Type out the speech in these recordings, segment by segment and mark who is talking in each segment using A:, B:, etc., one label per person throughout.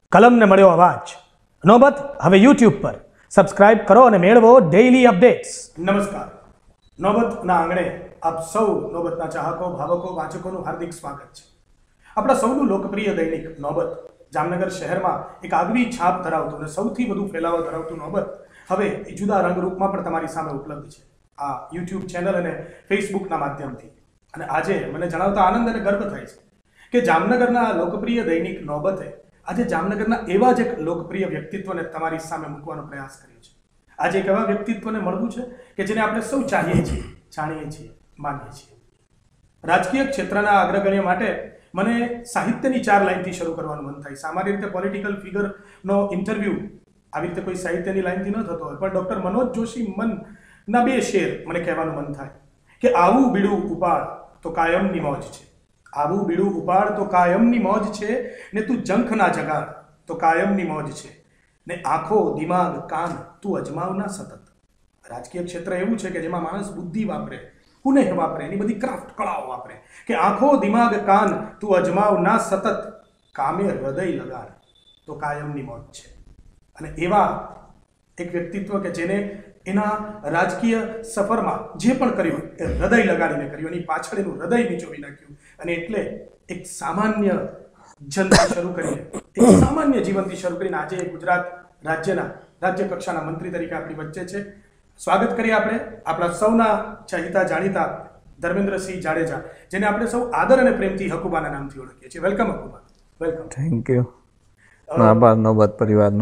A: કલમને મળ્યો અવાજ. નોબત હવે યુટ્યુબ પર. સબસ્ક્રાઇબ કરો અને મેળવો ડેઇલી અપડેટ્સ. નમસ્કાર. નોબતના આંગણે આપ સૌ નોબતના ચાહકો, ભાવકો, વાચકોનું હાર્દિક સ્વાગત છે. આપણા સૌનું લોકપ્રિય દૈનિક નોબત જામનગર શહેરમાં એક આગવી છાપ ધરાવતું અને સૌથી વધુ ફેલાવો ધરાવતું નોબત હવે જુદા રંગરૂપમાં પણ તમારી સામે ઉપલબ્ધ છે, આ યુટ્યુબ ચેનલ અને ફેસબુકના માધ્યમથી. અને આજે મને જણાવતા આનંદ અને ગર્વ થાય છે કે જામનગરના લોકપ્રિય દૈનિક નોબતે આજે જામનગરના એવા જ એક લોકપ્રિય વ્યક્તિત્વને તમારી સામે મૂકવાનો પ્રયાસ કર્યો છે. આજે એક એવા વ્યક્તિત્વને મળવું છે કે જેને આપણે સૌ ચાહીએ છીએ, જાણીએ છીએ, માનીએ છીએ. રાજકીય ક્ષેત્રના અગ્રગણ્ય માટે મને સાહિત્યની 4 લાઈનથી શરૂ કરવાનું મન થાય. સામાન્ય રીતે પોલિટિકલ ફિગરનો ઇન્ટરવ્યૂ આવી રીતે કોઈ સાહિત્યની લાઈનથી ન થતો હોય, પણ ડૉક્ટર મનોજ જોશી મનના 2 શેર મને કહેવાનું મન થાય કે આવું બીડું ઉપાડ તો કાયમની મોજ છે. આવું બીડું ઉપાડ તો કાયમની મોજ છે, ને તું જંખ ના જગાડ તો કાયમની મોજ છે, ને આંખો, દિમાગ, કાન તું અજમાવના સતત. રાજકીય ક્ષેત્ર એવું છે કે જેમાં માણસ બુદ્ધિ વાપરે, પુનઃ વાપરે, એની બધી ક્રાફ્ટ કળાઓ વાપરે કે આંખો, દિમાગ, કાન તું અજમાવના સતત, કામે હૃદય લગાડ તો કાયમની મોજ છે. અને એવા એક વ્યક્તિત્વ કે જેને એના રાજકીય સફરમાં જે પણ કર્યું એ હૃદય લગાડીને કર્યું, એની પાછળ એનું હૃદય નીચોવી નાખ્યું, અને એટલે એક સામાન્ય જનથી શરૂ કરીને, એક સામાન્ય જીવનથી શરૂ કરીને આજે ગુજરાત રાજ્યના રાજ્ય કક્ષાના મંત્રી તરીકે આપણી વચ્ચે છે. સ્વાગત કરીએ આપણે આપણા સૌના ચાહીતા જાણીતા ધર્મેન્દ્રસિંહ જાડેજા, જેને આપણે સૌ આદર અને પ્રેમથી હકુબાના નામથી ઓળખીએ છીએ. Welcome Hakuba. Welcome.
B: Thank you. આભાર નોબત પરિવારનો.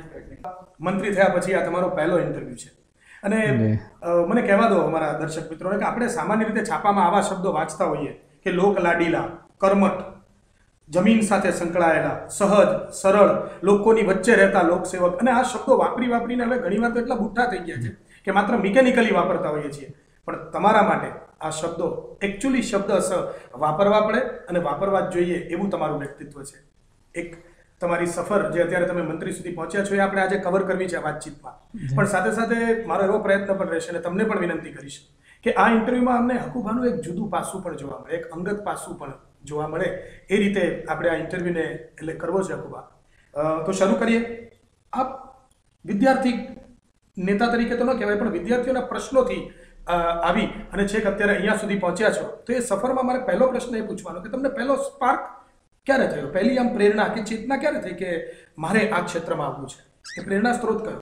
A: મંત્રી થયા પછી આ તમારો પહેલો ઇન્ટરવ્યુ છે, અને મને કહેવા દો અમારા દર્શક મિત્રોને કે આપણે સામાન્ય રીતે છાપામાં આવા શબ્દો વાંચતા હોઈએ કે લોક લાડીલા, કર્મઠ, જમીન સાથે સંકળાયેલા, સહજ, સરળ, લોકોની વચ્ચે રહેતા લોકસેવક, અને આ શબ્દો વાપરીને હવે ઘણીવાર તો એટલા બુઠ્ઠા થઈ ગયા છે કે માત્ર મિકેનિકલી વાપરતા હોઈએ છીએ. પણ તમારા માટે આ શબ્દો એકચ્યુઅલી શબ્દ વાપરવા પડે અને વાપરવા જ જોઈએ એવું તમારું વ્યક્તિત્વ છે. એક તમારી સફર જે અત્યારે તમે મંત્રી સુધી પહોંચ્યા છો એ આપણે આજે કવર કરવી છે આ વાતચીતમાં, પણ સાથે સાથે મારો એવો પ્રયત્ન પણ રહેશે અને તમને પણ વિનંતી કરીશ કે આ ઇન્ટરવ્યુમાં અમને હકુબાનું એક જુદું પાસું પણ જોવા મળે, એક અંગત પાસું પણ જોવા મળે, એ રીતે આપણે આ ઇન્ટરવ્યુને એટલે કરવો છે હકુબા. તો શરૂ કરીએ. આપ વિદ્યાર્થી નેતા તરીકે તો ન કહેવાય, પણ વિદ્યાર્થીઓના પ્રશ્નોથી આવી અને છેક અત્યારે અહીંયા સુધી પહોંચ્યા છો, તો એ સફરમાં મારે પહેલો પ્રશ્ન એ પૂછવાનો કે તમને પહેલો સ્પાર્ક ક્યારે થયો, પહેલી આમ પ્રેરણા કે ચેતના ક્યારે થઈ કે મારે આ ક્ષેત્રમાં આવવું છે, એ પ્રેરણા સ્ત્રોત કયો?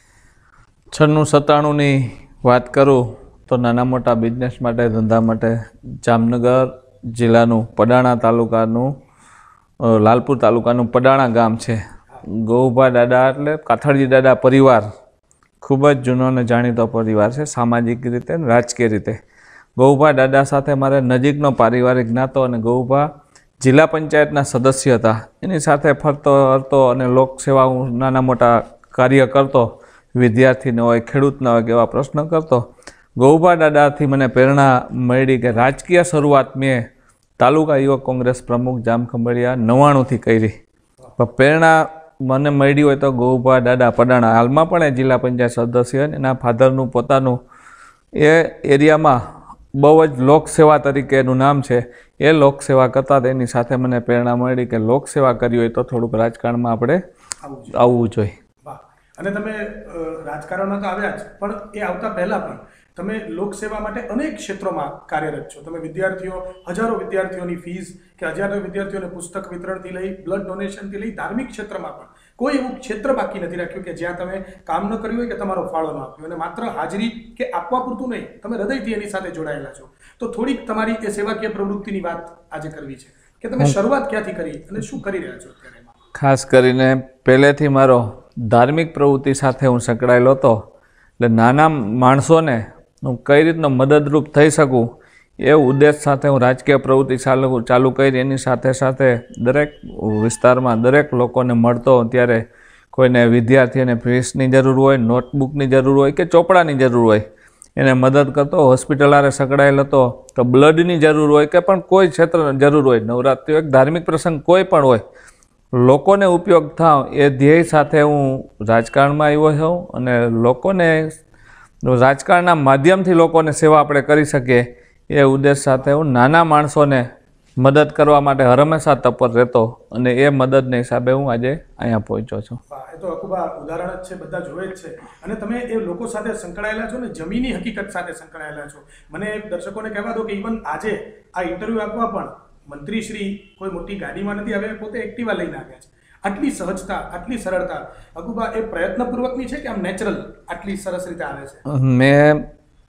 B: 96-97ની વાત કરું તો નાના મોટા બિઝનેસ માટે, ધંધા માટે જામનગર જિલ્લાનું પડાણા તાલુકાનું, લાલપુર તાલુકાનું પડાણા ગામ છે. ગૌભા દાદા એટલે કાથડજી દાદા પરિવાર ખૂબ જ જૂનો અને જાણીતો પરિવાર છે, સામાજિક રીતે અને રાજકીય રીતે. ગૌભા દાદા સાથે મારે નજીકનો પારિવારિક નાતો, અને ગૌભા જિલ્લા પંચાયતના સદસ્ય હતા. એની સાથે ફરતો હરતો અને લોકસેવા હું નાના મોટા કાર્ય કરતો, વિદ્યાર્થીને હોય, ખેડૂતના હોય કે એવા પ્રશ્ન કરતો. ગૌભા દાદાથી મને પ્રેરણા મળી કે રાજકીય શરૂઆત મેં તાલુકા યુવક કોંગ્રેસ પ્રમુખ જામખંભાળિયા 99થી કરી. પણ પ્રેરણા મને મળી હોય તો ગૌભા દાદા પડાણા, હાલમાં પણ એ જિલ્લા પંચાયત સદસ્ય, એના ફાધરનું પોતાનું એ એરિયામાં બહુ જ લોકસેવા તરીકે એનું નામ છે. એ લોકસેવા કરતાં તેની સાથે મને પ્રેરણા મળી કે લોકસેવા કરી હોય તો થોડુંક રાજકારણમાં આપણે આવવું જોઈએ.
A: અને તમે રાજકારણમાં તો આવ્યા જ, પણ એ આવતા પહેલાં પણ તમે લોકસેવા માટે અનેક ક્ષેત્રોમાં કાર્યરત છો. તમે વિદ્યાર્થીઓ, હજારો વિદ્યાર્થીઓની ફીસ કે હજારો વિદ્યાર્થીઓને પુસ્તક વિતરણથી લઈ, બ્લડ ડોનેશનથી લઈ, ધાર્મિક ક્ષેત્રમાં પણ કોઈ એવું ક્ષેત્ર બાકી નથી રાખ્યું કે જ્યાં તમે કામ ન કર્યું હોય કે તમારો ફાળો ન આપ્યો. અને માત્ર હાજરી કે આપવા પૂરતું નહીં, તમે હૃદયથી એની સાથે જોડાયેલા છો. તો થોડીક તમારી એ સેવાકીય પ્રવૃત્તિની વાત આજે કરવી છે કે તમે શરૂઆત ક્યાંથી કરી અને શું કરી રહ્યા છો અત્યારે?
B: ખાસ કરીને પહેલેથી મારો ધાર્મિક પ્રવૃત્તિ સાથે હું સંકળાયેલો હતો, એટલે નાના માણસોને હું કઈ રીતનો મદદરૂપ થઈ શકું એ ઉદ્દેશ સાથે હું રાજકીય પ્રવૃત્તિ ચાલુ કરી. એની સાથે સાથે દરેક વિસ્તારમાં દરેક લોકોને મળતો, ત્યારે કોઈને વિદ્યાર્થીઓને ફીસની જરૂર હોય, નોટબુકની જરૂર હોય કે ચોપડાની જરૂર હોય, એને મદદ કરતો. હોસ્પિટલ આરે સંકળાયેલ હતો તો બ્લડની જરૂર હોય કે પણ કોઈ ક્ષેત્રની જરૂર હોય, નવરાત્રિ એક ધાર્મિક પ્રસંગ કોઈ પણ હોય, લોકોને ઉપયોગ થાવ એ ધ્યેય સાથે હું રાજકારણમાં આવ્યો છું. અને લોકોને રાજકારણના માધ્યમથી લોકોને સેવા આપણે કરી શકીએ એ ઉદ્દેશ સાથે હું નાના માણસોને મદદ કરવા માટે હંમેશા તત્પર રહેતો અને એ મદદને હિસાબે હું આજે અહીંયા પહોંચ્યો છું.
A: એ તો અકુબા ઉદાહરણ જ છે, બધા જોવે જ છે. અને તમે એ લોકો સાથે સંકળાયેલા છો ને, જમીની હકીકત સાથે સંકળાયેલા છો. મને દર્શકોને કહેવા દો કે ઇવન આજે આ ઇન્ટરવ્યૂ આપવા પણ મંત્રીશ્રી કોઈ મોટી ગાડીમાં નથી આવ્યા, પોતે એક્ટિવા લઈને આવ્યા છે. આટલી સહજતા, આટલી સરળતા અકુબા એ પ્રયત્નપૂર્વકની છે કે આમ નેચરલ આટલી સરસ રીતે આવે છે?
B: મેં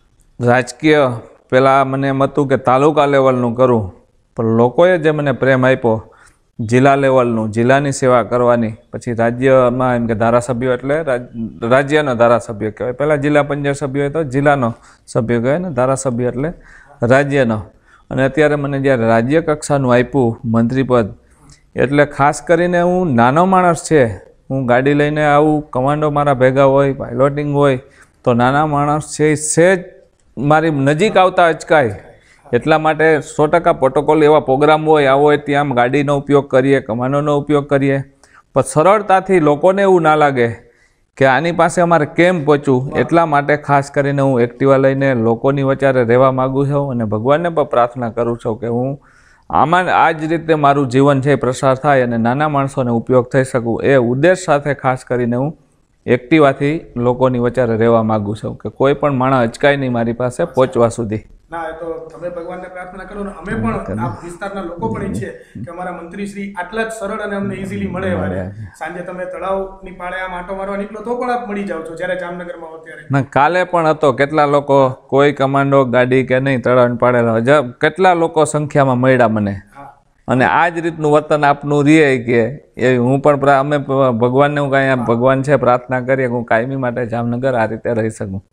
B: રાજકીય પહેલાં મને એમ હતું કે તાલુકા લેવલનું કરું, પણ લોકોએ જે મને પ્રેમ આપ્યો જિલ્લા લેવલનું, જિલ્લાની સેવા કરવાની, પછી રાજ્યમાં એમ કે ધારાસભ્ય એટલે રાજ્યનો ધારાસભ્ય કહેવાય. પહેલાં જિલ્લા પંચાયત સભ્ય હોય તો જિલ્લાનો સભ્ય કહેવાય ને, ધારાસભ્ય એટલે રાજ્યનો. અને અત્યારે મને જ્યારે રાજ્ય કક્ષાનું આપ્યું મંત્રીપદ, એટલે ખાસ કરીને હું નાનો માણસ છે, હું ગાડી લઈને આવું, કમાન્ડો મારા ભેગા હોય, પાયલોટિંગ હોય, તો નાના માણસ છે સહેજ મારી નજીક આવતા અચકાય. એટલા માટે 100% પ્રોટોકોલ એવા પ્રોગ્રામ હોય, આવો હોય ત્યાં ગાડીનો ઉપયોગ કરીએ, કમાન્ડોનો ઉપયોગ કરીએ, પણ સરળતાથી લોકોને એવું ના લાગે કે આની પાસે અમારે કેમ પહોંચવું. એટલા માટે ખાસ કરીને હું એક્ટિવા લઈને લોકોની વચ્ચે રહેવા માગું છું અને ભગવાનને પણ પ્રાર્થના કરું છું કે હું આમાં આ જ રીતે મારું જીવન છે પ્રસાર થાય અને નાના માણસોને ઉપયોગ થઈ શકું. એ ઉદ્દેશ સાથે ખાસ કરીને હું એક્ટિવાથી લોકોની વચ્ચે રહેવા માગું છું કે કોઈ પણ માણસ અચકાય નહીં મારી પાસે પહોંચવા સુધી.
A: ના, એ તો તમે ભગવાનને પ્રાર્થના કરો ને અમે પણ આ વિસ્તારના લોકો પણ ઈચ્છીએ કે અમારા મંત્રીશ્રી આટલા જ સરળ અને અમને ઇઝીલી મળે. સાંજે તમે તળાવની પાળે આમ આંટો મારવા નીકળો તો પણ આપ મળી જાવ છો, જ્યારે જામનગરમાં હો ત્યારે.
B: ના, કાલે પણ હતો. કેટલા લોકો, કોઈ કમાન્ડો ગાડી કે નહીં, તળાવની પાળે કેટલા લોકો સંખ્યામાં મળ્યા મને. અને આ જ રીતનું વર્તન આપનું રહે કે એ હું પણ અમે ભગવાનને હું કાંઈ ભગવાન છે પ્રાર્થના કરીએ કે હું કાયમી માટે જામનગર આ રીતે રહી શકું.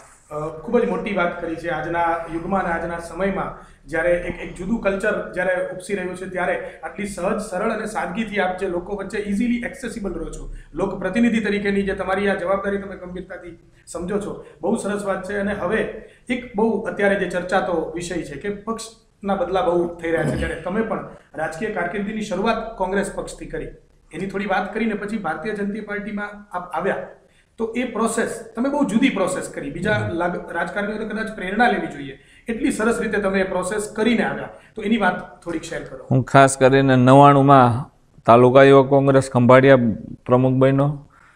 A: ખૂબ જ મોટી વાત કરી છે. આજના યુગમાં અને આજના સમયમાં જ્યારે એક જુદું કલ્ચર જ્યારે ઉપસી રહ્યું છે, ત્યારે આટલી સહજ, સરળ અને સાદગીથી આપ જે લોકો વચ્ચે ઇઝીલી એક્સેસિબલ રહો છો, લોક પ્રતિનિધિ તરીકેની જે તમારી આ જવાબદારી તમે ગંભીરતાથી સમજો છો, બહુ સરસ વાત છે. અને હવે એક બહુ અત્યારે જે ચર્ચાતો વિષય છે કે પક્ષના બદલા બહુ થઈ રહ્યા છે, ત્યારે તમે પણ રાજકીય કારકિર્દીની શરૂઆત કોંગ્રેસ પક્ષથી કરી, એની થોડી વાત કરીને પછી ભારતીય જનતા પાર્ટીમાં આપ આવ્યા, તો એ પ્રોસેસ તમે બહુ જુદી પ્રોસેસ કરી. બીજા રાજકારણીઓને કદાચ પ્રેરણા લેવી જોઈએ, એટલી સરસ રીતે તમે એ પ્રોસેસ કરીને આવ્યા, તો એની વાત થોડીક શેર કરો.
B: હું ખાસ કરીને 99માં તાલુકા યુવક કોંગ્રેસ ખંભાળિયા પ્રમુખ બન્યો,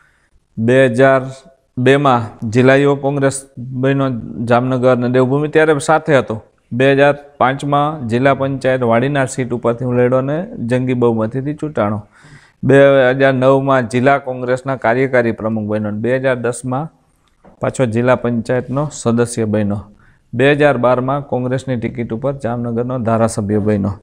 B: 2002માં જિલ્લા યુવક કોંગ્રેસ બન્યો જામનગર અને દેવભૂમિ, ત્યારે સાથે હતો. 2005માં જિલ્લા પંચાયત વાડીનાર સીટ ઉપરથી હું લડ્યો અને જંગી બહુમતીથી ચૂંટાણો. 2009માં જિલ્લા કોંગ્રેસના કાર્યકારી પ્રમુખ બન્યો. 2010માં પાછો જિલ્લા પંચાયતનો સદસ્ય બન્યો. 2012માં કોંગ્રેસની ટિકિટ ઉપર જામનગરનો ધારાસભ્ય બન્યો.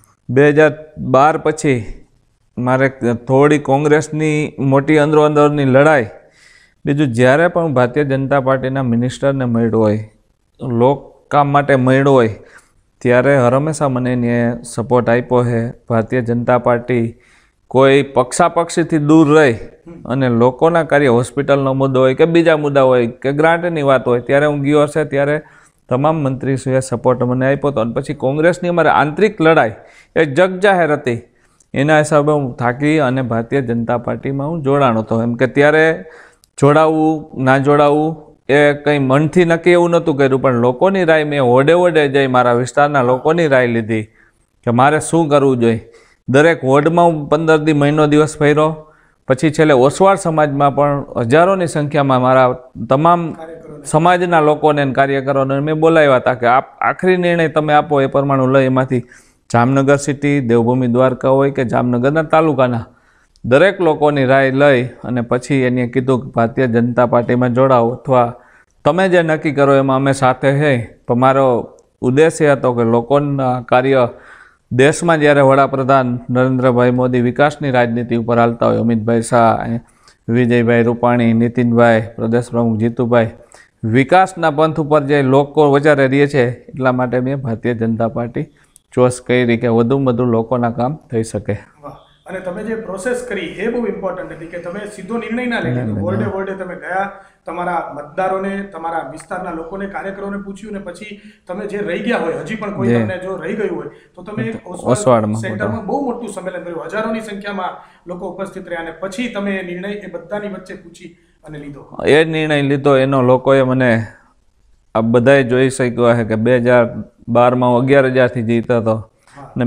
B: 2012 પછી મારે થોડી કોંગ્રેસની મોટી અંદરોઅંદરની લડાઈ, બીજું જ્યારે પણ ભારતીય જનતા પાર્ટીના મિનિસ્ટરને મળ્યો હોય, લોકકામ માટે મળ્યો હોય, ત્યારે હંમેશા મને એને સપોર્ટ આપ્યો છે. ભારતીય જનતા પાર્ટી કોઈ પક્ષાપક્ષીથી દૂર રહી અને લોકોના કાર્ય, હોસ્પિટલનો મુદ્દો હોય કે બીજા મુદ્દા હોય કે ગ્રાન્ટની વાત હોય, ત્યારે હું ગયો છે, ત્યારે તમામ મંત્રીશ્રીએ સપોર્ટ મને આપ્યો હતો. અને પછી કોંગ્રેસની અમારી આંતરિક લડાઈ એ જગજાહેર હતી, એના હિસાબે હું થાકી અને ભારતીય જનતા પાર્ટીમાં હું જોડાણો હતો. એમ કે ત્યારે જોડાવું ના જોડાવું એ કંઈ મનથી નક્કી એવું નહોતું કર્યું, પણ લોકોની રાય મેં વોડે જઈ મારા વિસ્તારના લોકોની રાય લીધી કે મારે શું કરવું જોઈએ. દરેક વોર્ડમાં હું 15 દી મહિનો દિવસ ફર્યો. પછી છેલ્લે ઓસવાળ સમાજમાં પણ હજારોની સંખ્યામાં મારા તમામ સમાજના લોકોને કાર્યકરોને મેં બોલાવ્યા હતા કે આપ આખરી નિર્ણય તમે આપો, એ પ્રમાણે લઈ એમાંથી જામનગર સિટી, દેવભૂમિ દ્વારકા હોય કે જામનગરના તાલુકાના દરેક લોકોની રાય લઈ અને પછી એને કીધું કે ભારતીય જનતા પાર્ટીમાં જોડાઓ, અથવા તમે જે નક્કી કરો એમાં અમે સાથે છે. પણ મારો ઉદ્દેશ્ય હતો કે લોકોના કાર્ય, દેશમાં જ્યારે વડાપ્રધાન નરેન્દ્રભાઈ મોદી વિકાસની રાજનીતિ ઉપર હાલતા હોય, અમિતભાઈ શાહ, વિજયભાઈ રૂપાણી, નીતિનભાઈ, પ્રદેશ પ્રમુખ જીતુભાઈ, વિકાસના પંથ ઉપર જે લોકો વચારે રહે છે, એટલા માટે મેં ભારતીય જનતા પાર્ટી ચોઈસ કરી કે વધુમાં વધુ લોકોના કામ થઈ શકે.
A: અને તમે જે પ્રોસેસ કરી એ બહુ ઇમ્પોર્ટન્ટ હતી કે તમે સીધો નિર્ણય ના લઈ લીધો. વોર્ડે તમે ગયા, તમારા મતદારોને, તમારા વિસ્તારના લોકોને, કાર્યકરોને પૂછ્યું, ને પછી તમે જે રહી ગયા હોય, હજી પણ કોઈ તમને જો રહી ગયું હોય, તો તમે ઓસવાડ સેન્ટરમાં બહુ મોટું સંમેલન કર્યું, હજારોની સંખ્યામાં લોકો ઉપસ્થિત રહ્યા, અને પછી તમે નિર્ણય એ બધાની વચ્ચે પૂછી અને લીધો.
B: એ નિર્ણય લીધો એનો લોકોએ મને આ બધાએ જોઈ શક્યો છે કે 2012માં હું 11,000થી જીતતો હતો, અને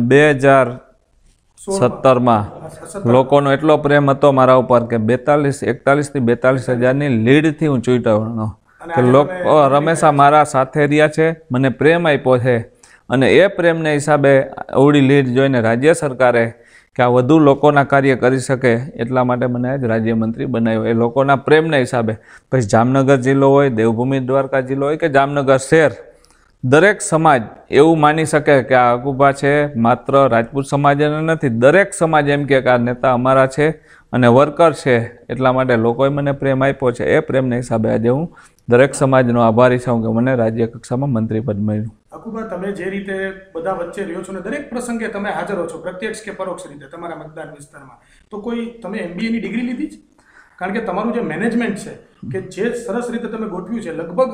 B: 2017માં લોકોનો એટલો પ્રેમ હતો મારા ઉપર કે 41 થી 42,000ની લીડથી હું ચૂંટાયો કે લોકો હંમેશા મારા સાથે રહ્યા છે, મને પ્રેમ આપ્યો છે અને એ પ્રેમને હિસાબે અવળી લીડ જોઈને રાજ્ય સરકારે કે આ વધુ લોકોના કાર્ય કરી શકે એટલા માટે મને આજ રાજ્યમંત્રી બનાવ્યો, એ લોકોના પ્રેમના હિસાબે. પછી જામનગર જિલ્લો હોય, દેવભૂમિ દ્વારકા જિલ્લો હોય કે જામનગર શહેર, દરેક સમાજ એવું માની શકે કે આ અકુભા છે માત્ર રાજપૂત સમાજને નથી, દરેક સમાજ એમ કે આ નેતા અમારા છે અને વર્કર છે, એટલા માટે લોકોએ મને પ્રેમ આપ્યો છે. એ પ્રેમના હિસાબે આજે હું દરેક સમાજનો આભારી છું કે મને રાજ્ય કક્ષામાં મંત્રી પદ મળ્યું.
A: અકુભા, તમે જે રીતે બધા વચ્ચે રહ્યો છો ને દરેક પ્રસંગે તમે હાજર હો છો, પ્રત્યક્ષ કે પરોક્ષ રીતે તમારા મતદાન વિસ્તારમાં, તો કોઈ તમે MBA ની ડિગ્રી લીધી છે? કારણ કે તમારું જે મેનેજમેન્ટ છે કે જે સરસ રીતે તમે ગોઠવ્યું છે, લગભગ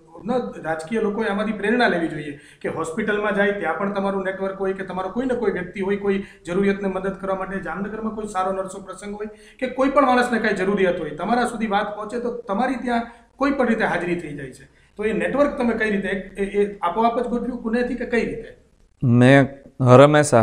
A: રાજકીય લોકોએ આમાંથી પ્રેરણા લેવી જોઈએ કે હોસ્પિટલમાં જાય ત્યાં પણ તમારું નેટવર્ક હોય કે તમારો કોઈ ને કોઈ વ્યક્તિ હોય, કોઈ જરૂરિયાતને મદદ કરવા માટે, જામનગરમાં કોઈ સારો નર્સો પ્રસંગ હોય કે કોઈ પણ માણસને કાંઈ જરૂરિયાત હોય, તમારા સુધી વાત પહોંચે તો તમારી ત્યાં કોઈ પણ રીતે હાજરી થઈ જાય છે. તો એ નેટવર્ક તમે કઈ રીતે એ આપોઆપ જ ગોઠવ્યું પુણેથી કે કઈ રીતે?
B: મેં હંમેશા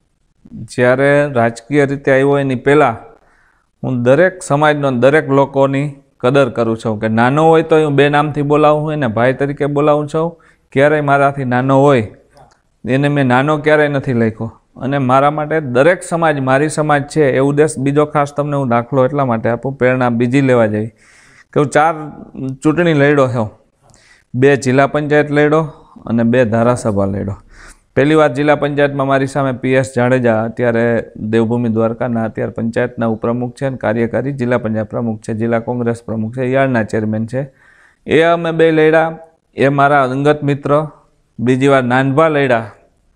B: જ્યારે રાજકીય રીતે આવ્યો એની પહેલાં હું દરેક સમાજનો, દરેક લોકોની કદર કરું છું કે નાનો હોય તો હું 2 નામથી બોલાવું છું, એને ભાઈ તરીકે બોલાવું છું. ક્યારેય મારાથી નાનો હોય એને મેં નાનો ક્યારેય નથી લખ્યો અને મારા માટે દરેક સમાજ મારી સમાજ છે એ ઉદ્દેશ. બીજો ખાસ તમને હું દાખલો એટલા માટે આપું, પ્રેરણા બીજી લેવા જઈ કે હું 4 ચૂંટણી લડ્યો છું, 2 જિલ્લા પંચાયત લડ્યો અને 2 ધારાસભા લડ્યો. પહેલી વાર જિલ્લા પંચાયતમાં મારી સામે PS જાડેજા, અત્યારે દેવભૂમિ દ્વારકાના અત્યારે પંચાયતના ઉપપ્રમુખ છે અને કાર્યકારી જિલ્લા પંચાયત પ્રમુખ છે, જિલ્લા કોંગ્રેસ પ્રમુખ છે, યાર્ડના ચેરમેન છે, એ અમે 2 લડ્યા, એ મારા અંગત મિત્ર. બીજી વાર નાનભા લડ્યા,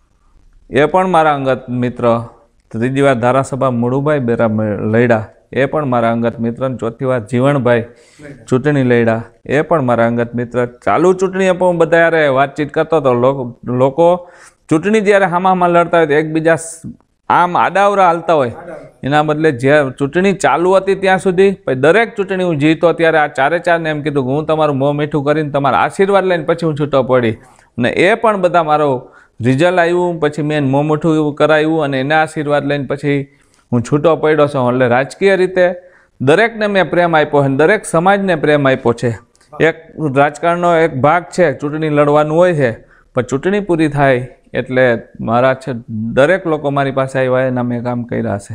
B: એ પણ મારા અંગત મિત્ર. ત્રીજી વાર ધારાસભા મુળુભાઈ બેરા લડ્યા, એ પણ મારા અંગત મિત્ર. ચોથી વાર જીવણભાઈ ચૂંટણી લડ્યા, એ પણ મારા અંગત મિત્ર. ચાલુ ચૂંટણીએ પણ હું બધા યારે વાતચીત કરતો હતો. લોકો ચૂંટણી જ્યારે હામાં લડતા હોય તો એકબીજા આમ આડાવરા હાલતા હોય, એના બદલે જે ચૂંટણી ચાલુ હતી ત્યાં સુધી દરેક ચૂંટણી હું જીતો ત્યારે આ 4 ને એમ કીધું કે હું તમારું મોં મીઠું કરીને તમારા આશીર્વાદ લઈને પછી હું છૂટો પડી. અને એ પણ બધા મારો રિઝલ્ટ આવ્યું, પછી મેં મોં મીઠું એવું કરાવ્યું અને એના આશીર્વાદ લઈને પછી હું છૂટો પડ્યો છું. એટલે રાજકીય રીતે દરેકને મેં પ્રેમ આપ્યો છે, દરેક સમાજને પ્રેમ આપ્યો છે. એક રાજકારણનો એક ભાગ છે, ચૂંટણી લડવાનું હોય છે, પણ ચૂંટણી પૂરી થાય એટલે મારા છે દરેક લોકો મારી પાસે આવ્યા એના મેં કામ કર્યા છે.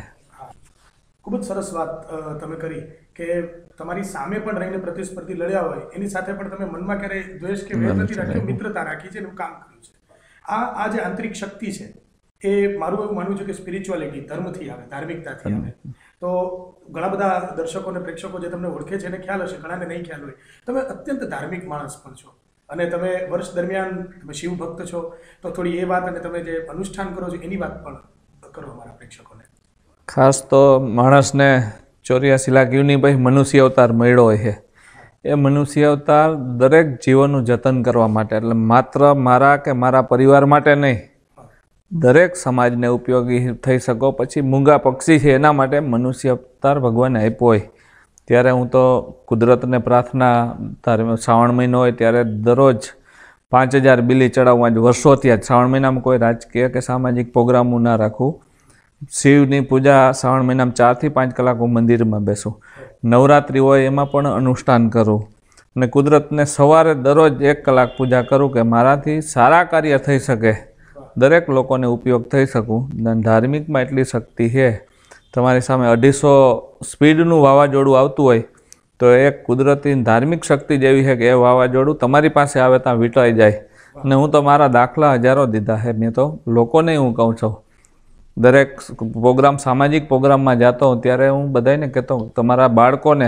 A: ખૂબ જ સરસ વાત તમે કરી કે તમારી સામે પણ રહીને પ્રતિસ્પર્ધી લડ્યા હોય એની સાથે પણ તમે મનમાં ક્યારેય દ્વેષ કે વેર નથી રાખ્યો, મિત્રતા રાખી છે, એનું કામ કર્યું છે. આ જે આંતરિક શક્તિ છે એ મારું એવું માનવું છે કે સ્પિરિચ્યુઆલિટી, ધર્મથી આવે, ધાર્મિકતાથી આવે. તો ઘણા બધા દર્શકો અને પ્રેક્ષકો જે તમને ઓળખે છે એને ખ્યાલ હશે, ઘણાને નહીં ખ્યાલ હોય, તમે અત્યંત ધાર્મિક માણસ પણ છો અને તમે વર્ષ દરમિયાન તમે શિવ ભક્ત છો. તો થોડી એ વાત અને તમે જે અનુષ્ઠાન કરો છો એની વાત પણ કરો અમારા પ્રેક્ષકોને.
B: ખાસ તો માણસને 84 લાખ યુની ભાઈ મનુષ્ય અવતાર મળ્યો હોય છે. એ મનુષ્ય અવતાર દરેક જીવનનું જતન કરવા માટે, એટલે માત્ર મારા કે મારા પરિવાર માટે નહીં, દરેક સમાજને ઉપયોગી થઈ શકો. પછી મૂંગા પક્ષી છે એના માટે મનુષ્ય અવતાર ભગવાને આપ્યો હોય. ત્યારે હું તો કુદરતને પ્રાર્થના, શ્રાવણ મહિનો હોય ત્યારે દરરોજ 5000 બિલી ચડાવવા જ વર્ષોથી. જ શ્રાવણ મહિનામાં કોઈ રાજકીય કે સામાજિક પ્રોગ્રામ હું ના રાખું. શિવની પૂજા શ્રાવણ મહિનામાં 4 થી 5 કલાક હું મંદિરમાં બેસું. નવરાત્રિ હોય એમાં પણ અનુષ્ઠાન કરું અને કુદરતને સવારે દરરોજ 1 કલાક પૂજા કરું કે મારાથી સારા કાર્ય થઈ શકે, દરેક લોકોને ઉપયોગ થઈ શકું. ધાર્મિકમાં એટલી શક્તિ છે. તમારી સામે 250 સ્પીડનું વાવાઝોડું આવતું હોય તો એક કુદરતી ધાર્મિક શક્તિ જેવી છે કે એ વાવાઝોડું તમારી પાસે આવે ત્યાં વીંટાઈ જાય. અને હું તો મારા દાખલા હજારો દીધા છે. મેં તો લોકોને હું કહું છું, દરેક પ્રોગ્રામ, સામાજિક પ્રોગ્રામમાં જતો હોઉં ત્યારે હું બધાને કહેતો હોઉં તમારા બાળકોને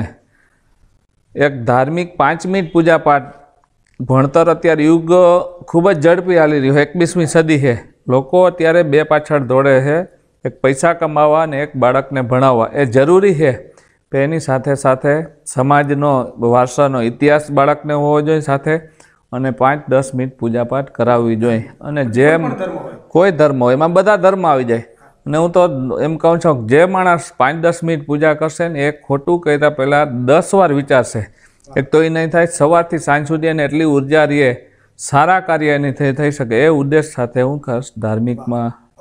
B: એક ધાર્મિક 5 મિનિટ પૂજા પાઠ. ભણતર અત્યારે યુગ ખૂબ જ ઝડપી હાલી રહ્યો, 21મી સદી છે. લોકો અત્યારે 2 પાછળ દોડે છે, એક પૈસા કમાવા અને એક બાળકને ભણાવવા. એ જરૂરી છે, પણ એની સાથે સાથે સમાજનો વારસાનો ઇતિહાસ બાળકને હોવો જોઈએ સાથે, અને 5-10 મિનિટ પૂજાપાઠ કરાવવી જોઈએ. અને જેમ કોઈ ધર્મ હોય એમાં બધા ધર્મ આવી જાય. અને હું તો એમ કહું છું જે માણસ 5-10 મિનિટ પૂજા કરશે ને એ ખોટું કર્યા પહેલાં 10 વાર વિચારશે. એક તો એ નહીં થાય, સવારથી સાંજ સુધી એને એટલી ઉર્જા રહે, સારા કાર્ય એની થઈ શકે. એ ઉદ્દેશ સાથે હું ખાસ ધાર્મિકમાં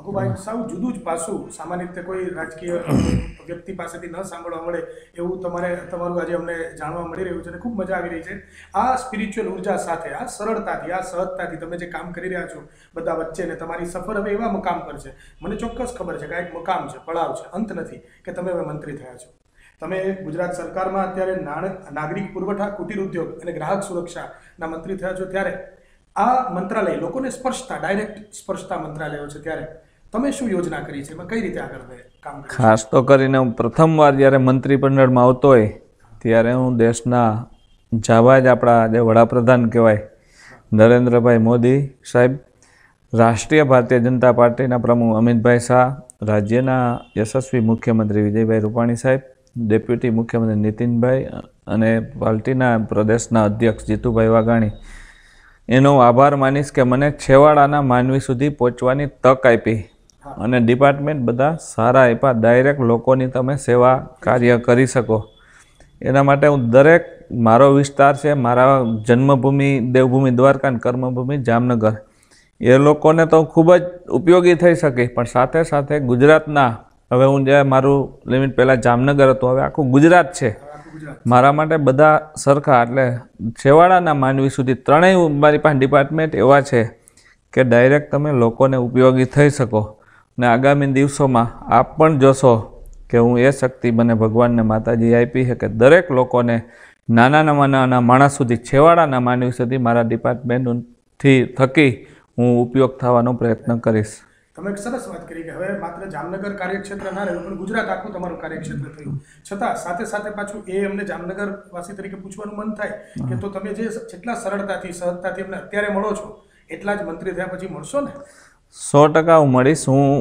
A: અકુભાઈ સાવ જુદું જ પાસું સામાન્ય રીતે કોઈ રાજકીય વ્યક્તિ પાસેથી ન સાંભળવા મળે એવું તમારું આજે અમને જાણવા મળી રહ્યું છે અને ખૂબ મજા આવી રહી છે. આ સ્પિરિચ્યુઅલ ઉર્જા સાથે, આ સરળતાથી, આ સહજતાથી તમે જે કામ કરી રહ્યા છો બધા વચ્ચે, ને તમારી સફર હવે એવા મકામ પર છે, મને ચોક્કસ ખબર છે કે આ એક મકામ છે, પડાવ છે, અંત નથી કે તમે હવે મંત્રી થયા છો. તમે ગુજરાત સરકારમાં અત્યારે નાગરિક પુરવઠા, કુટીર ઉદ્યોગ અને ગ્રાહક સુરક્ષાના મંત્રી થયા છો. ત્યારે આ મંત્રાલય લોકોને સ્પર્શતા, ડાયરેક્ટ સ્પર્શતા મંત્રાલયો છે, ત્યારે તમે શું યોજના કરી છે, એમાં કઈ રીતે આગળ કામ કરી?
B: ખાસ તો કરીને હું પ્રથમવાર જ્યારે મંત્રીમંડળમાં આવતો હોય ત્યારે હું દેશના જાબાજ આપણા જે વડાપ્રધાન કહેવાય નરેન્દ્રભાઈ મોદી સાહેબ, રાષ્ટ્રીય ભારતીય જનતા પાર્ટીના પ્રમુખ અમિતભાઈ શાહ, રાજ્યના યશસ્વી મુખ્યમંત્રી વિજયભાઈ રૂપાણી સાહેબ, ડેપ્યુટી મુખ્યમંત્રી નીતિનભાઈ અને પાર્ટીના પ્રદેશના અધ્યક્ષ જીતુભાઈ વાઘાણી, એનો આભાર માનીશ કે મને છેવાડાના માનવી સુધી પહોંચવાની તક આપી અને ડિપાર્ટમેન્ટ બધા સારા આપ્યા. ડાયરેક્ટ લોકોની તમે સેવા કાર્ય કરી શકો એના માટે હું દરેક, મારો વિસ્તાર છે, મારા જન્મભૂમિ દેવભૂમિ દ્વારકા અને કર્મભૂમિ જામનગર, એ લોકોને તો ખૂબ જ ઉપયોગી થઈ શકે. પણ સાથે સાથે ગુજરાતના, હવે હું જે મારું લિમિટ પહેલાં જામનગર હતું, હવે આખું ગુજરાત છે મારા માટે, બધા સરખા. એટલે છેવાડાના માનવી સુધી ત્રણેય મારી પાસે ડિપાર્ટમેન્ટ એવા છે કે ડાયરેક્ટ તમે લોકોને ઉપયોગી થઈ શકો. ને આગામી દિવસોમાં આપ પણ જોશો કે હું એ શક્તિ મને ભગવાનને માતાજી આપી છે કે દરેક લોકોને, નાનામાં નાના માણસ સુધી, છેવાડાના માનવી સુધી મારા ડિપાર્ટમેન્ટથી થકી હું ઉપયોગ થવાનો પ્રયત્ન કરીશ.
A: તમે એક સરસ વાત કરી કે હવે માત્ર જામનગર કાર્યક્ષેત્ર ના રહ્યું પણ ગુજરાત આખું તમારું કાર્યક્ષેત્ર થયું. છતાં સાથે સાથે પાછું એ અમને જામનગર વાસી તરીકે પૂછવાનું મન થાય કે તો તમે જે જેટલા સરળતાથી, સહજતાથી અમને અત્યારે મળો છો, એટલા જ મંત્રી થયા પછી મળશો ને?
B: 100% હું મળીશ.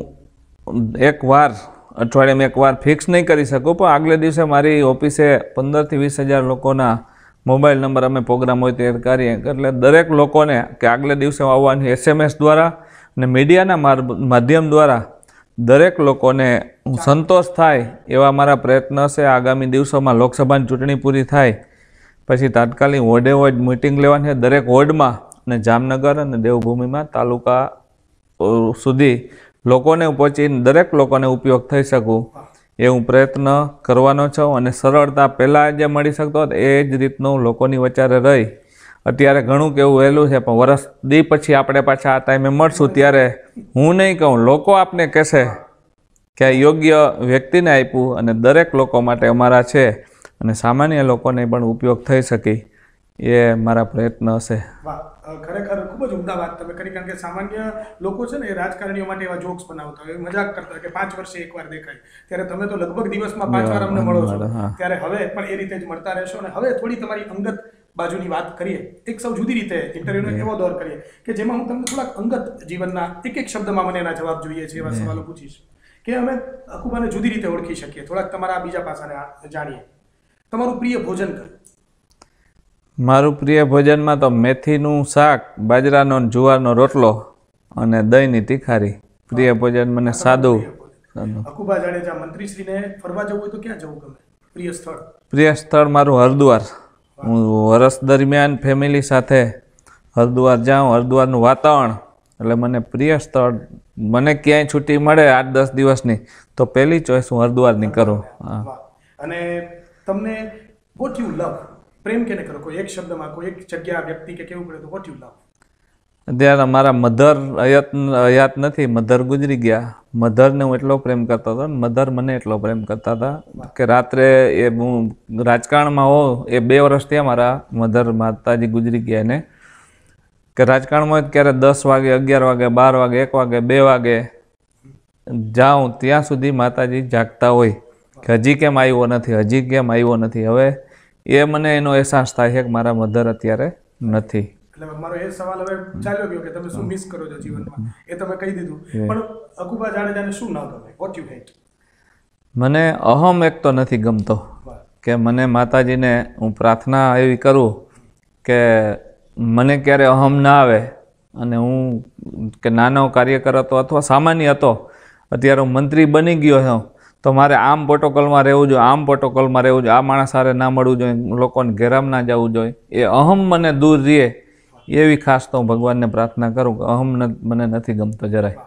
B: હું એકવાર અઠવાડિયામાં એકવાર ફિક્સ નહીં કરી શકું, પણ આગલે દિવસે મારી ઓફિસે 15,000 થી 20,000 લોકોના મોબાઈલ નંબર અમે પ્રોગ્રામ હોય તે કરીએ, એટલે દરેક લોકોને કે આગલે દિવસે આવવાની SMS દ્વારા અને મીડિયાના માધ્યમ દ્વારા દરેક લોકોને હું સંતોષ થાય એવા મારા પ્રયત્ન હશે. આગામી દિવસોમાં લોકસભાની ચૂંટણી પૂરી થાય પછી તાત્કાલિક વોર્ડે વોર્ડ મિટિંગ લેવાની છે દરેક વોર્ડમાં, અને જામનગર અને દેવભૂમિમાં તાલુકા સુધી લોકોને પહોંચીને દરેક લોકોને ઉપયોગ થઈ શકું એ હું પ્રયત્ન કરવાનો છું. અને સરળતા પહેલાં જે મળી શકતો એ જ રીતનું લોકોની વચારે રહી. અત્યારે ઘણું કેવું વહેલું છે, પણ વરસ દી પછી આપણે પાછા આ ટાઈમે મળશું ત્યારે હું નહીં કહું, લોકો આપને કહેશે કે યોગ્ય વ્યક્તિને આપ્યું અને દરેક લોકો માટે અમારા છે અને સામાન્ય લોકોને પણ ઉપયોગ થઈ શકે એ મારા પ્રયત્ન હશે.
A: ખરેખર ખૂબ જ ઉમદા વાત તમે કરી, કારણ કે સામાન્ય લોકો છે ને એ રાજકારણીઓ માટે એવા જોક્સ બનાવતા હોય, મજાક કરતા હોય કે 5 વર્ષે એકવાર દેખાય, ત્યારે તમે તો લગભગ દિવસમાં 5 વાર અમને મળો છો. ત્યારે હવે પણ એ રીતે જ મળતા રહેશો. અને હવે થોડી તમારી અંગત બાજુની વાત કરીએ, એક સૌ જુદી રીતે ઇન્ટરવ્યુનો એવો દોર કરીએ કે જેમાં હું તમને થોડાક અંગત જીવનના એક શબ્દમાં મને એના જવાબ જોઈએ છે એવા સવાલો પૂછીશ કે અમે અકુબાને જુદી રીતે ઓળખી શકીએ, થોડાક તમારા બીજા પાસાને જાણીએ. તમારું પ્રિય ભોજન કયું?
B: મારું પ્રિય ભોજનમાં તો મેથીનું શાક, બાજરાનો જુવારનો રોટલો અને દહીંની તીખારી. પ્રિય ભોજન મને સાદું.
A: અકુબા જાડેજા મંત્રીશ્રીને ફરવા જવું હોય તો ક્યાં જવું ગમે? પ્રિય સ્થળ?
B: પ્રિય સ્થળ મારું હરિદ્વાર. હું વર્ષ દરમિયાન ફેમિલી સાથે હરિદ્વાર જાઉં. હરિદ્વારનું વાતાવરણ એટલે મને પ્રિય સ્થળ. મને ક્યાંય છૂટી મળે 8-10 દિવસની તો પહેલી ચોઈસ હું હરિદ્વારની કરું.
A: અને તમને વોટ યુ લવ, પ્રેમ કેને કરો? કોઈ એક શબ્દમાં, કોઈ એક જગ્યા, વ્યક્તિ કે કેવું પડે તો વોટ યુ લવ?
B: અત્યારે મારા મધર હયાત નથી, મધર ગુજરી ગયા. મધરને હું એટલો પ્રેમ કરતો હતો ને મધર મને એટલો પ્રેમ કરતા હતા કે રાત્રે એ હું રાજકારણમાં હોઉં, એ 2 વર્ષ થયા મારા મધર માતાજી ગુજરી ગયા એને, કે રાજકારણમાં ક્યારે 10 વાગે, 11 વાગે, 12 વાગે, 1 વાગે, 2 વાગે જાઉં ત્યાં સુધી માતાજી જાગતા હોય કે હજી કેમ આવ્યો નથી, હજી કેમ આવ્યો નથી. હવે એ મને એનો અહેસાસ થાય છે કે મારા મધર અત્યારે નથી.
A: એટલે મારો એ સવાલ હવે ચાલ્યો ગયો કે તમે શું મિસ કરો છો જીવનમાં, એ તમે કહી દીધું. પણ અકુબા જાડેજાને શું ન ગમે? What you hate? મને
B: અહમ એક તો નથી ગમતો કે મને માતાજીને હું પ્રાર્થના એવી કરું કે મને ક્યારે અહમ ના આવે. અને હું કે નાનો કાર્યકર હતો અથવા સામાન્ય હતો, અત્યારે હું મંત્રી બની ગયો છું તો મારે આમ પ્રોટોકોલમાં રહેવું જોઈએ, આમ પ્રોટોકોલમાં રહેવું જોઈએ, આ માણસ સારે ના મળવું જોઈએ, લોકોને ઘેરામ ના જવું જોઈએ. એ અહમ મને દૂર રહે એવી ખાસ તો હું ભગવાનને પ્રાર્થના કરું કે અહમ મને નથી ગમતો જરાય.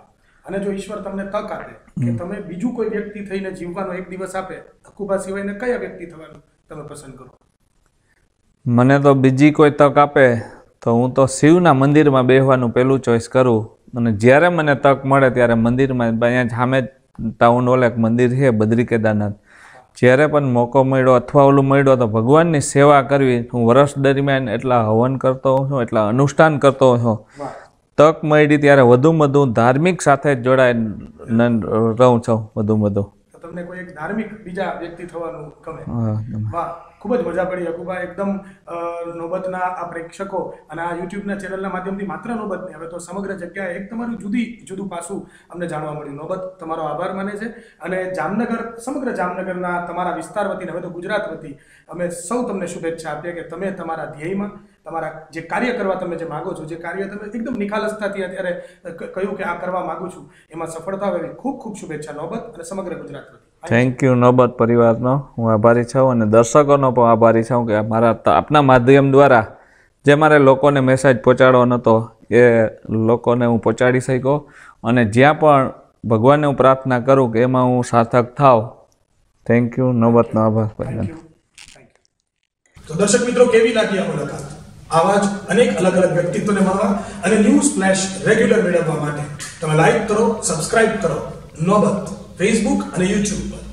A: અને જો ઈશ્વર તમને તક આપે કે તમે બીજું કોઈ વ્યક્તિ થઈને જીવવાનો એક દિવસ આપે, અકુબા સિવાયને કયા વ્યક્તિ થવાનું તમે પસંદ કરો?
B: મને તો બીજી કોઈ તક આપે તો હું તો શિવના મંદિરમાં બેસવાનું પહેલું ચોઈસ કરું. અને જ્યારે મને તક મળે ત્યારે મંદિરમાં, અહીંયા સામે ટાઉન હોલ એક મંદિર છે બદ્રી કેદારનાથ, જ્યારે પણ મોકો મળ્યો અથવા ઓલું મળ્યો તો ભગવાનની સેવા કરવી. હું વર્ષ દરમિયાન એટલા હવન કરતો હોઉં છું, એટલા અનુષ્ઠાન કરતો હોઉં છું. તક મળી ત્યારે વધુમાં વધુ ધાર્મિક સાથે જોડાઈને રહું છું વધુ.
A: તમને કોઈ એક ધાર્મિક બીજા વ્યક્તિ થવાનું ગમે? વાહ, ખૂબ જ મજા પડી અકુબા. એકદમ નોબતના આ પ્રેક્ષકો અને આ યુટ્યુબના ચેનલના માધ્યમથી માત્ર નોબત નહીં, હવે તો સમગ્ર જગ્યાએ એક તમારું જુદું પાસું અમને જાણવા મળ્યું. નોબત તમારો આભાર માને છે અને જામનગર, સમગ્ર જામનગરના તમારા વિસ્તાર વતી, હવે તો ગુજરાત વતી અમે સૌ તમને શુભેચ્છા આપીએ કે તમે તમારા ધ્યેયમાં, તમારા જે કાર્ય કરવા તમે જે માગો છો, જે કાર્ય તમે એકદમ નિખાલસતાથી અત્યારે કહ્યું કે આ કરવા માગું છું, એમાં સફળતા આવે. ખૂબ ખૂબ શુભેચ્છા નોબત અને સમગ્ર ગુજરાત વતી.
B: થેન્ક યુ નોબત પરિવારનો હું આભારી છું અને દર્શકોનો પણ આભારી છું કે મારા આપના માધ્યમ દ્વારા જે મારે લોકોને મેસેજ પહોંચાડવાનો હતો એ લોકોને હું પહોંચાડી શક્યો. અને જ્યાં પણ ભગવાનને હું પ્રાર્થના કરું કે એમાં હું સાર્થક થાવ. થેન્ક યુ, નોબતનો આભાર પરિવાર.
A: તો દર્શક મિત્રો, કેવી લાગી આ મુલાકાત? આવા જ અનેક અલગ અલગ વ્યક્તિત્વને મળવા અને ન્યૂઝ ફ્લેશ રેગ્યુલર મેળવવા માટે તમે લાઈક કરો, સબસ્ક્રાઇબ કરો નોબત ફેસબુક અને યુટ્યુબ પર.